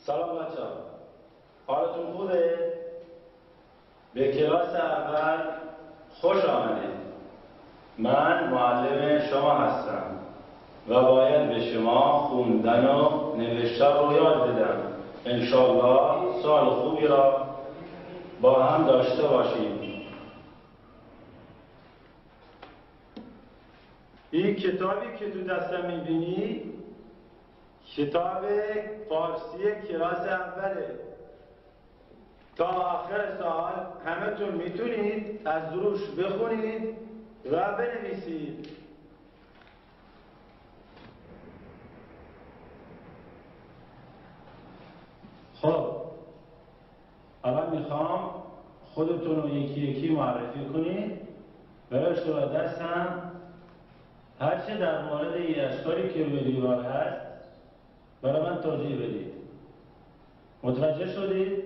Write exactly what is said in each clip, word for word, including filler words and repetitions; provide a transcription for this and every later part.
سلام بچه ها، حالتون خوبه؟ به کلاس اول خوش آمدید. من معلم شما هستم و باید به شما خوندن و نوشتن رو یاد بدم. انشالله سال خوبی را با هم داشته باشیم. این کتابی که تو دستم میبینی کتاب فارسی کلاس اوله. تا آخر سال همتون میتونید از روش بخونید و بنویسید. خب الان میخوام خودتون رو یکی یکی معرفی کنید و اشتباه دستم هرچه در مورد این اشکالی که روی دیوار هست برای من توضیح بدید. متوجه شدید؟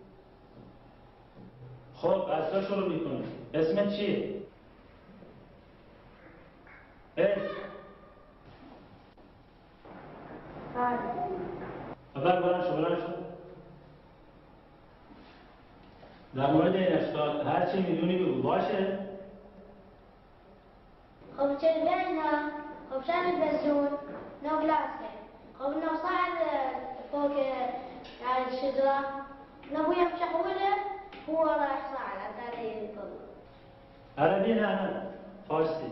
خب از تو شروع میکنید. اسمت چیه؟ اسم اول بلند شو بلند شو. در مورد این اشکال هرچی میدونی بگو. باشه؟ خب چه بينا خب شان البزون نو كلاسه خب نو صعد فوق يعني الشجرة نبو يمشي حوله هو رايح صعد حتى يطلع. عربي نه فارسی.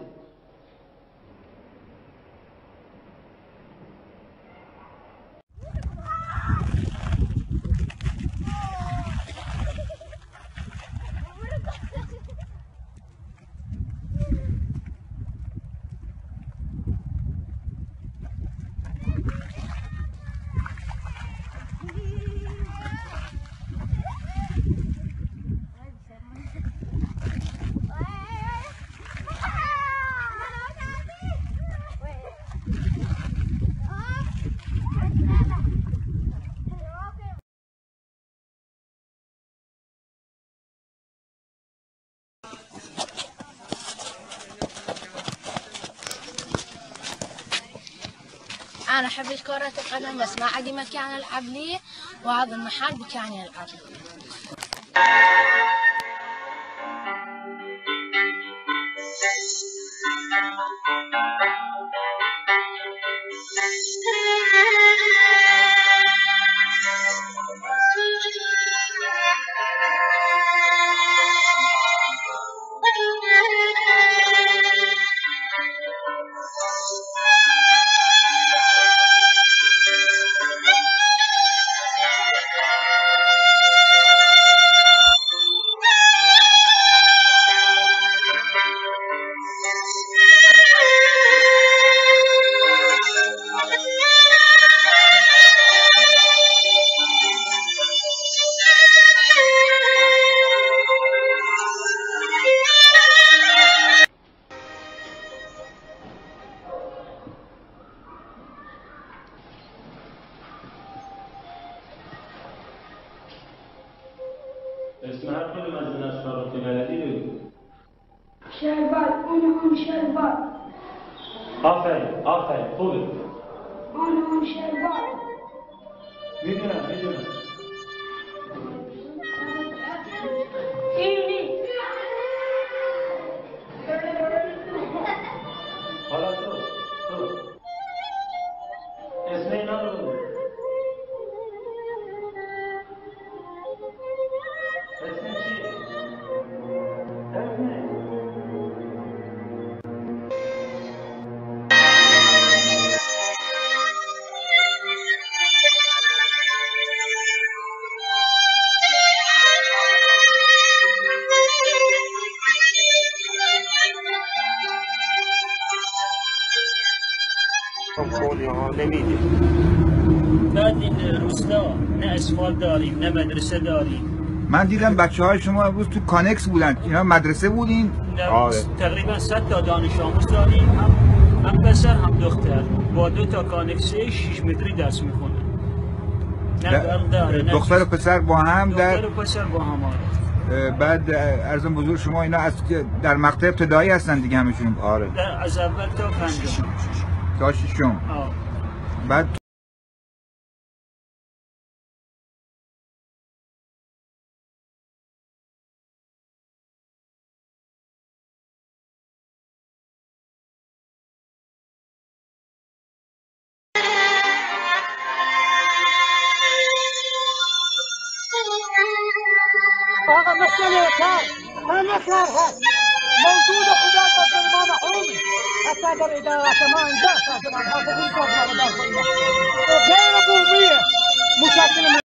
أنا أحب كرة القدم بس ما عندي مكان ألعب ليه وهذا المحل بكان يلعب لي. اسم هر کدوم از این اشکال رو که بلدی بگو. شربت اون هم شربت. آفرین آفرین خوبه. اون هم شربت. میدونم میدونم. اینی حالا تو تو اسم اینا رو بگو. اسم چیه؟ اسم خیلی ها نمیده. بعد این روستا نه اسفالت داریم نه مدرسه داریم. من دیدم بچه های شما امروز تو کانکس بودن. اینا مدرسه بودین؟ آره. تقریبا صد تا دانش آموز داریم، هم هم پسر هم دختر، با دو تا کانکسه شش متری درس میخونن. نه داره دختر و پسر با هم در دختر و پسر با هم. آره. بعد عرضم بزرگ شما اینا از در مقطع ابتدایی هستن دیگه همشون؟ آره. از اول تا پنجم. تا ششم. بعد آقا مسئله کار همه کار هست موجود خدا در ما محرومی حتی در ادارات ما اینجا ساختمان ها بدون ساختمان داخلی غیر بومیه مشکل